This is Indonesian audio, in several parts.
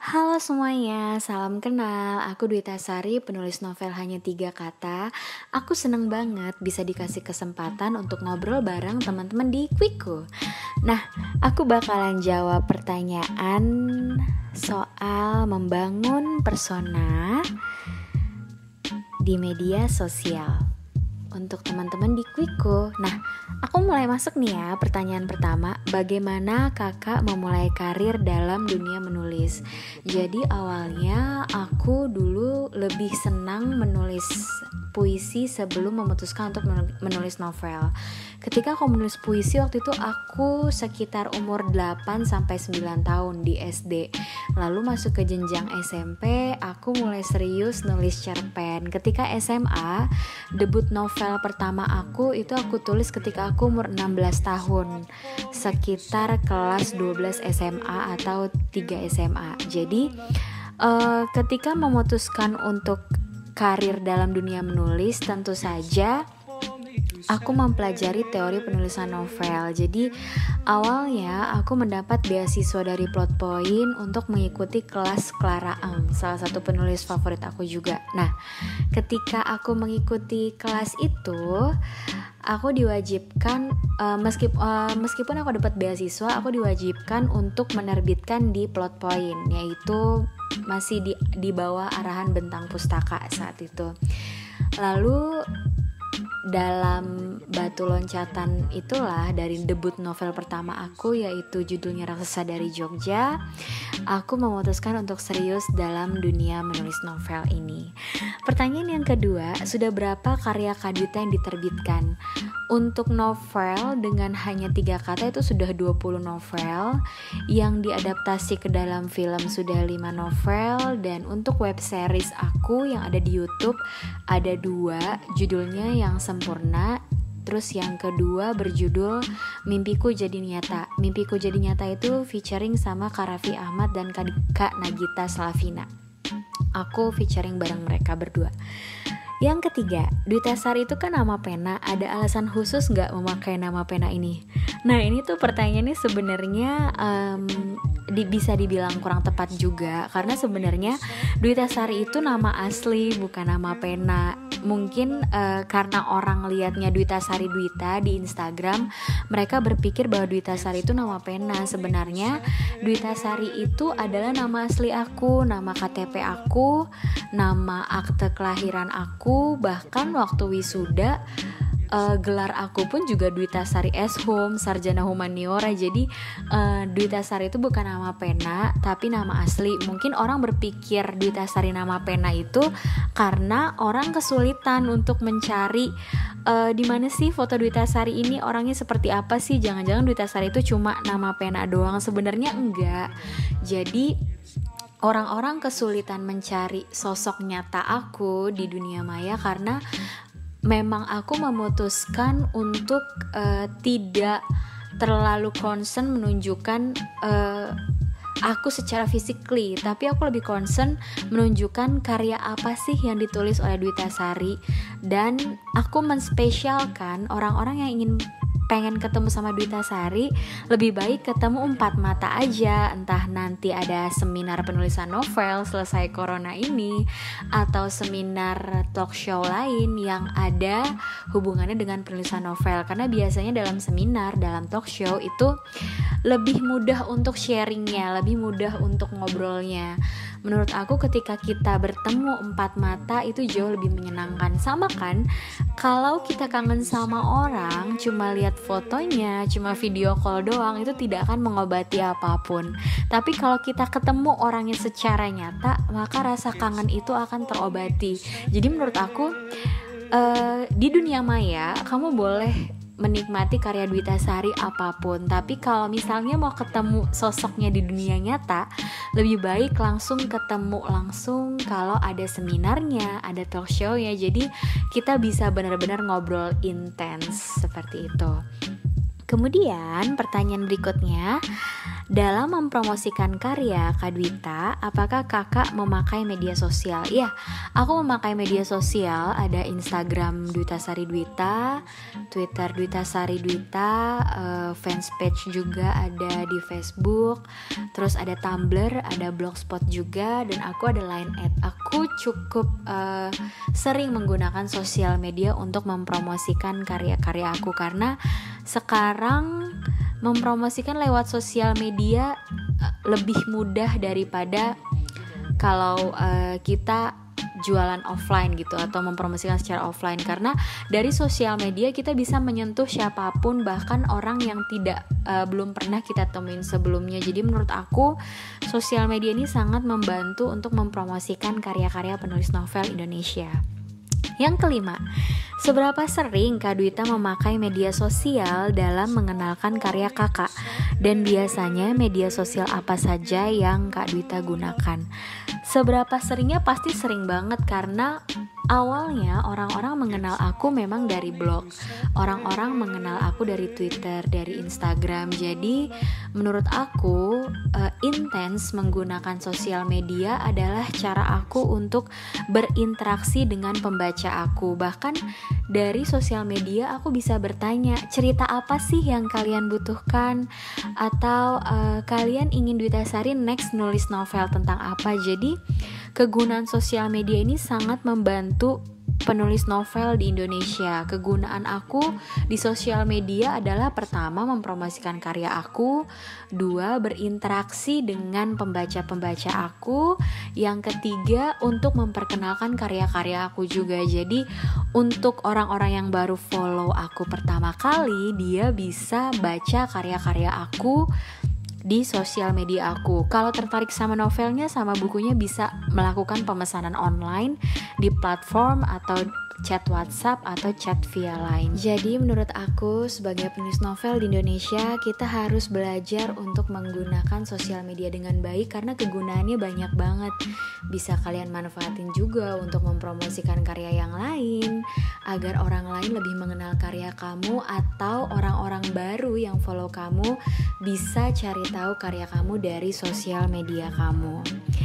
Halo semuanya, salam kenal. Aku Dwi Tasari, penulis novel hanya 3 kata. Aku seneng banget bisa dikasih kesempatan untuk ngobrol bareng teman-teman di Quickku. Nah, aku bakalan jawab pertanyaan soal membangun persona di media sosial untuk teman-teman di Quickku. Nah, aku mulai masuk nih ya. Pertanyaan pertama, bagaimana kakak memulai karir dalam dunia menulis? Jadi awalnya aku dulu lebih senang menulis puisi sebelum memutuskan untuk menulis novel. Ketika aku menulis puisi waktu itu aku sekitar umur 8-9 tahun di SD. Lalu masuk ke jenjang SMP, aku mulai serius nulis cerpen. Ketika SMA, debut novel pertama aku itu aku tulis ketika aku umur 16 tahun, sekitar kelas 12 SMA atau 3 SMA. Jadi ketika memutuskan untuk karir dalam dunia menulis, tentu saja aku mempelajari teori penulisan novel. Jadi awalnya aku mendapat beasiswa dari Plot Point untuk mengikuti kelas Clara Ang, salah satu penulis favorit aku juga. Nah, ketika aku mengikuti kelas itu, aku diwajibkan meskipun aku dapat beasiswa, aku diwajibkan untuk menerbitkan di Plot Point, yaitu masih di bawah arahan Bentang Pustaka saat itu. Lalu dalam batu loncatan itulah dari debut novel pertama aku, yaitu judulnya Raksasa dari Jogja, aku memutuskan untuk serius dalam dunia menulis novel ini. Pertanyaan yang kedua, sudah berapa karya Kak Duta yang diterbitkan? Untuk novel dengan hanya 3 kata itu sudah 20 novel. Yang diadaptasi ke dalam film sudah 5 novel. Dan untuk web series aku yang ada di YouTube ada 2, judulnya Yang Sempurna, terus yang kedua berjudul Mimpiku Jadi Nyata. Mimpiku Jadi Nyata itu featuring sama Kak Raffi Ahmad dan Kak Nagita Slavina. Aku featuring bareng mereka berdua. Yang ketiga, Dwi Tasari itu kan nama pena. Ada alasan khusus gak memakai nama pena ini? Nah, ini tuh pertanyaannya sebenarnya bisa dibilang kurang tepat juga. Karena sebenarnya Dwi Tasari itu nama asli, bukan nama pena. Mungkin karena orang liatnya Dwi Tasari Dwita di Instagram, mereka berpikir bahwa Dwi Tasari itu nama pena. Sebenarnya Dwi Tasari itu adalah nama asli aku, nama KTP aku, nama akte kelahiran aku. Bahkan waktu wisuda gelar aku pun juga Dwi Tasari S.Hum, sarjana humaniora. Jadi Dwi Tasari itu bukan nama pena, tapi nama asli. Mungkin orang berpikir Dwi Tasari nama pena itu karena orang kesulitan untuk mencari di mana sih foto Dwi Tasari ini, orangnya seperti apa sih. Jangan-jangan Dwi Tasari itu cuma nama pena doang. Sebenarnya enggak. Jadi orang-orang kesulitan mencari sosok nyata aku di dunia maya karena memang aku memutuskan untuk tidak terlalu concern menunjukkan aku secara physically, tapi aku lebih concern menunjukkan karya apa sih yang ditulis oleh Dwi Tasari. Dan aku menspesialkan orang-orang yang pengen ketemu sama Dwi Tasari, lebih baik ketemu 4 mata aja. Entah nanti ada seminar penulisan novel selesai corona ini, atau seminar talk show lain yang ada hubungannya dengan penulisan novel. Karena biasanya dalam seminar, dalam talk show itu lebih mudah untuk sharingnya, lebih mudah untuk ngobrolnya. Menurut aku ketika kita bertemu 4 mata itu jauh lebih menyenangkan. Sama kan, kalau kita kangen sama orang, cuma lihat fotonya, cuma video call doang, itu tidak akan mengobati apapun. Tapi kalau kita ketemu orangnya secara nyata, maka rasa kangen itu akan terobati. Jadi menurut aku di dunia maya kamu boleh menikmati karya Dwi Tasari apapun, tapi kalau misalnya mau ketemu sosoknya di dunia nyata, lebih baik langsung ketemu langsung kalau ada seminarnya, ada talk show-nya. Jadi kita bisa benar-benar ngobrol intens seperti itu. Kemudian pertanyaan berikutnya, Dalam mempromosikan karya Kak Dwita, apakah kakak memakai media sosial? Iya, aku memakai media sosial. Ada Instagram Dwita Sari Dwita, Twitter Dwita Sari Dwita, fanspage juga ada di Facebook, terus ada Tumblr, ada Blogspot juga, dan aku ada Line @ Aku cukup sering menggunakan sosial media untuk mempromosikan karya-karya aku, karena sekarang mempromosikan lewat sosial media lebih mudah daripada kalau kita jualan offline gitu, atau mempromosikan secara offline, karena dari sosial media kita bisa menyentuh siapapun, bahkan orang yang belum pernah kita temuin sebelumnya. Jadi menurut aku sosial media ini sangat membantu untuk mempromosikan karya-karya penulis novel Indonesia. Yang kelima, seberapa sering Kak Dwita memakai media sosial dalam mengenalkan karya kakak? Dan biasanya media sosial apa saja yang Kak Dwita gunakan? Seberapa seringnya? Pasti sering banget, karena awalnya orang-orang mengenal aku memang dari blog, orang-orang mengenal aku dari Twitter, dari Instagram. Jadi menurut aku intens menggunakan sosial media adalah cara aku untuk berinteraksi dengan pembaca aku. Bahkan dari sosial media aku bisa bertanya, cerita apa sih yang kalian butuhkan, atau kalian ingin Dwita Sari next nulis novel tentang apa. Jadi kegunaan sosial media ini sangat membantu penulis novel di Indonesia. Kegunaan aku di sosial media adalah pertama, mempromosikan karya aku, dua, berinteraksi dengan pembaca-pembaca aku, yang ketiga, untuk memperkenalkan karya-karya aku juga. Jadi untuk orang-orang yang baru follow aku pertama kali, dia bisa baca karya-karya aku di sosial media aku. Kalau tertarik sama novelnya, sama bukunya, bisa melakukan pemesanan online di platform atau chat WhatsApp atau chat via Line. Jadi menurut aku sebagai penulis novel di Indonesia, kita harus belajar untuk menggunakan sosial media dengan baik, karena kegunaannya banyak banget. Bisa kalian manfaatin juga untuk mempromosikan karya yang lain, agar orang lain lebih mengenal karya kamu, atau orang-orang baru yang follow kamu bisa cari tahu karya kamu dari sosial media kamu.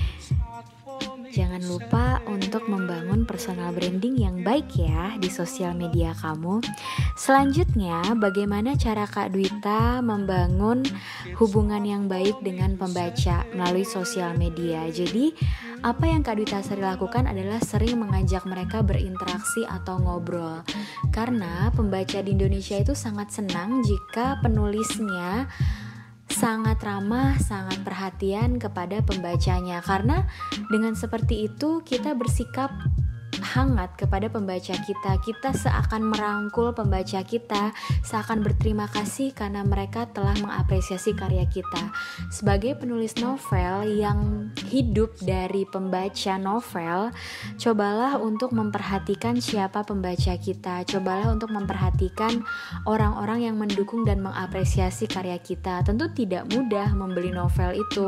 Jangan lupa untuk membangun personal branding yang baik ya di sosial media kamu. Selanjutnya, bagaimana cara Kak Dwita membangun hubungan yang baik dengan pembaca melalui sosial media? Jadi, apa yang Kak Dwita Sari lakukan adalah sering mengajak mereka berinteraksi atau ngobrol. Karena pembaca di Indonesia itu sangat senang jika penulisnya sangat ramah, sangat perhatian kepada pembacanya. Karena dengan seperti itu kita bersikap hangat kepada pembaca kita. Kita seakan merangkul pembaca kita, seakan berterima kasih karena mereka telah mengapresiasi karya kita. Sebagai penulis novel yang hidup dari pembaca novel, cobalah untuk memperhatikan siapa pembaca kita. Cobalah untuk memperhatikan orang-orang yang mendukung dan mengapresiasi karya kita. Tentu tidak mudah membeli novel itu.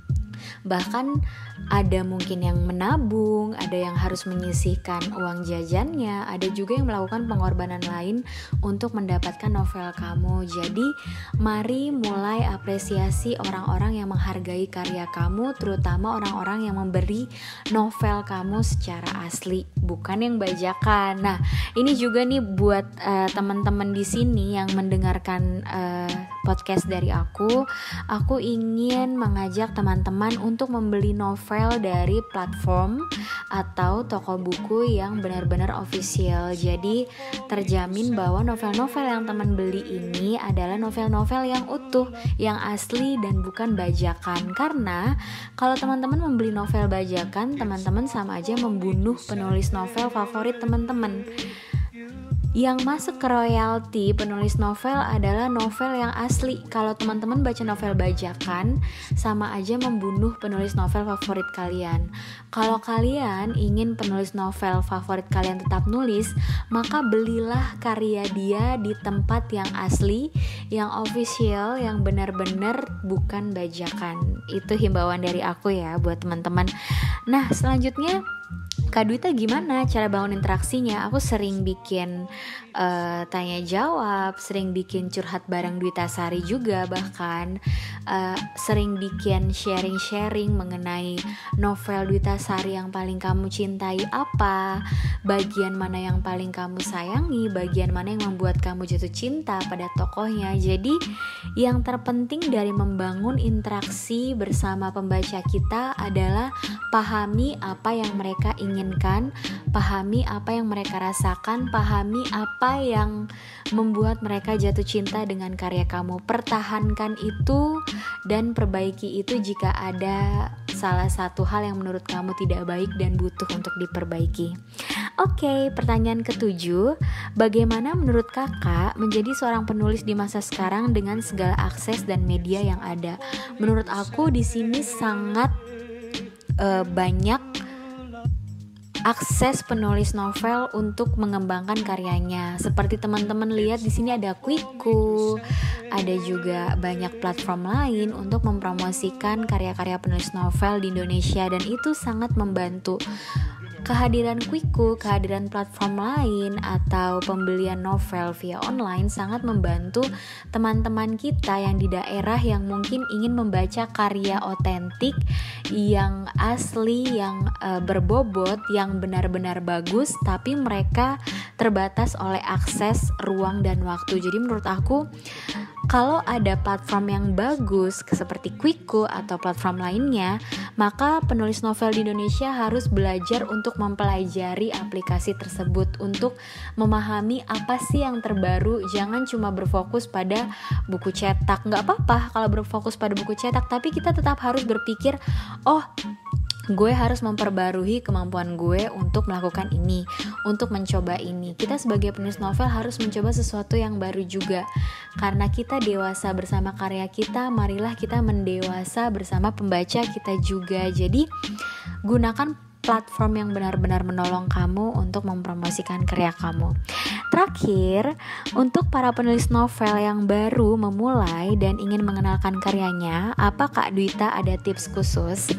Bahkan ada mungkin yang menabung, ada yang harus menyisihkan uang jajannya, ada juga yang melakukan pengorbanan lain untuk mendapatkan novel kamu. Jadi mari mulai apresiasi orang-orang yang menghargai karya kamu, terutama orang-orang yang memberi novel kamu secara asli, bukan yang bajakan. Nah, ini juga nih buat teman-teman di sini yang mendengarkan podcast dari aku ingin mengajak teman-teman untuk membeli novel dari platform atau toko buku yang benar-benar official. Jadi terjamin bahwa novel-novel yang teman beli ini adalah novel-novel yang utuh, yang asli dan bukan bajakan. Karena kalau teman-teman membeli novel bajakan, teman-teman sama aja membunuh penulis novel favorit teman-teman. Yang masuk ke royalti penulis novel adalah novel yang asli. Kalau teman-teman baca novel bajakan, sama aja membunuh penulis novel favorit kalian. Kalau kalian ingin penulis novel favorit kalian tetap nulis, maka belilah karya dia di tempat yang asli, yang official, yang benar-benar bukan bajakan. Itu himbauan dari aku ya buat teman-teman. Nah, selanjutnya Kak Duita gimana cara bangun interaksinya? Aku sering bikin tanya jawab, sering bikin curhat bareng Duita Sari juga, bahkan sering bikin sharing-sharing mengenai novel Duita Sari yang paling kamu cintai apa, bagian mana yang paling kamu sayangi, bagian mana yang membuat kamu jatuh cinta pada tokohnya. Jadi yang terpenting dari membangun interaksi bersama pembaca kita adalah pahami apa yang mereka inginkan, pahami apa yang mereka rasakan, pahami apa yang membuat mereka jatuh cinta dengan karya kamu. Pertahankan itu dan perbaiki itu jika ada salah satu hal yang menurut kamu tidak baik dan butuh untuk diperbaiki. Oke, pertanyaan ke-7, bagaimana menurut kakak menjadi seorang penulis di masa sekarang dengan segala akses dan media yang ada? Menurut aku di sini sangat banyak akses penulis novel untuk mengembangkan karyanya. Seperti teman-teman lihat di sini ada Quiku, ada juga banyak platform lain untuk mempromosikan karya-karya penulis novel di Indonesia, dan itu sangat membantu. Kehadiran Quiku, kehadiran platform lain atau pembelian novel via online sangat membantu teman-teman kita yang di daerah yang mungkin ingin membaca karya otentik, yang asli, yang berbobot, yang benar-benar bagus, tapi mereka terbatas oleh akses, ruang, dan waktu. Jadi menurut aku, kalau ada platform yang bagus seperti Quiku atau platform lainnya, maka penulis novel di Indonesia harus belajar untuk mempelajari aplikasi tersebut, untuk memahami apa sih yang terbaru. Jangan cuma berfokus pada buku cetak. Gak apa-apa kalau berfokus pada buku cetak, tapi kita tetap harus berpikir, oh, gue harus memperbarui kemampuan gue untuk melakukan ini, untuk mencoba ini. Kita sebagai penulis novel harus mencoba sesuatu yang baru juga. Karena kita dewasa bersama karya kita, marilah kita mendewasa bersama pembaca kita juga. Jadi gunakan platform yang benar-benar menolong kamu untuk mempromosikan karya kamu. Terakhir, untuk para penulis novel yang baru memulai dan ingin mengenalkan karyanya, apa Kak Duita ada tips khusus?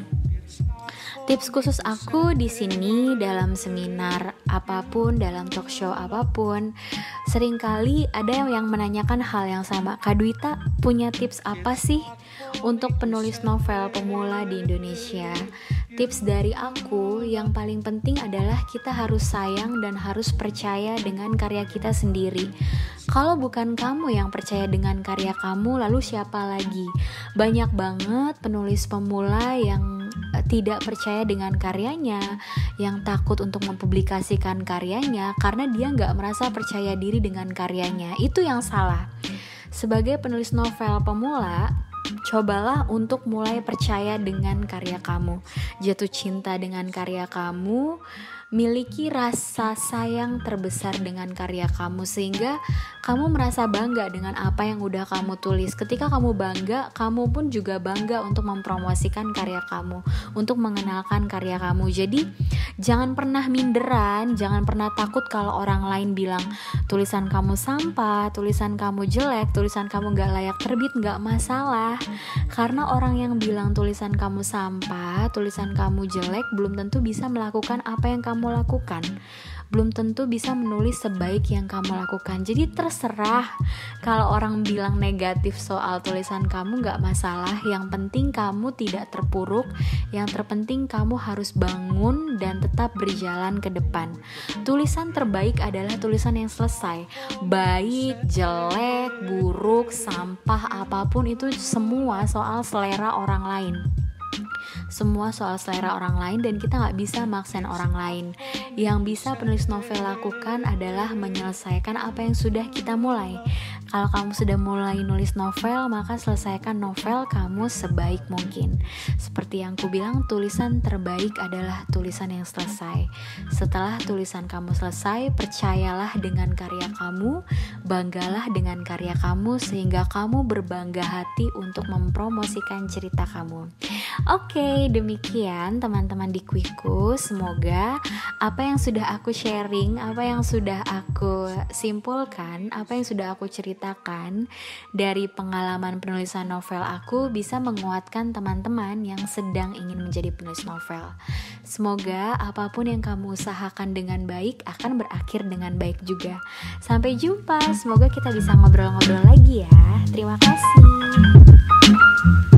Tips khusus aku di sini dalam seminar apapun, dalam talk show apapun, seringkali ada yang menanyakan hal yang sama. Kak Duita punya tips apa sih untuk penulis novel pemula di Indonesia? Tips dari aku yang paling penting adalah kita harus sayang dan harus percaya dengan karya kita sendiri. Kalau bukan kamu yang percaya dengan karya kamu, lalu siapa lagi? Banyak banget penulis pemula yang tidak percaya dengan karyanya, yang takut untuk mempublikasikan karyanya karena dia nggak merasa percaya diri dengan karyanya. Itu yang salah. Sebagai penulis novel pemula, cobalah untuk mulai percaya dengan karya kamu, jatuh cinta dengan karya kamu, miliki rasa sayang terbesar dengan karya kamu, sehingga kamu merasa bangga dengan apa yang udah kamu tulis. Ketika kamu bangga, kamu pun juga bangga untuk mempromosikan karya kamu, untuk mengenalkan karya kamu. Jadi jangan pernah minderan, jangan pernah takut kalau orang lain bilang tulisan kamu sampah, tulisan kamu jelek, tulisan kamu gak layak terbit. Gak masalah, karena orang yang bilang tulisan kamu sampah, tulisan kamu jelek belum tentu bisa melakukan apa yang kamu lakukan, belum tentu bisa menulis sebaik yang kamu lakukan. Jadi terserah kalau orang bilang negatif soal tulisan kamu, gak masalah. Yang penting kamu tidak terpuruk, yang terpenting kamu harus bangun dan tetap berjalan ke depan. Tulisan terbaik adalah tulisan yang selesai. Baik, jelek, buruk, sampah, apapun itu semua soal selera orang lain. Semua soal selera orang lain, dan kita gak bisa maksain orang lain. Yang bisa penulis novel lakukan adalah menyelesaikan apa yang sudah kita mulai. Kalau kamu sudah mulai nulis novel, maka selesaikan novel kamu sebaik mungkin. Seperti yang ku bilang, tulisan terbaik adalah tulisan yang selesai. Setelah tulisan kamu selesai, percayalah dengan karya kamu, banggalah dengan karya kamu, sehingga kamu berbangga hati untuk mempromosikan cerita kamu. Oke, demikian teman-teman di Quiku. Semoga apa yang sudah aku sharing, apa yang sudah aku simpulkan, apa yang sudah aku ceritakan ceritakan dari pengalaman penulisan novel aku bisa menguatkan teman-teman yang sedang ingin menjadi penulis novel. Semoga apapun yang kamu usahakan dengan baik akan berakhir dengan baik juga. Sampai jumpa, semoga kita bisa ngobrol-ngobrol lagi ya. Terima kasih.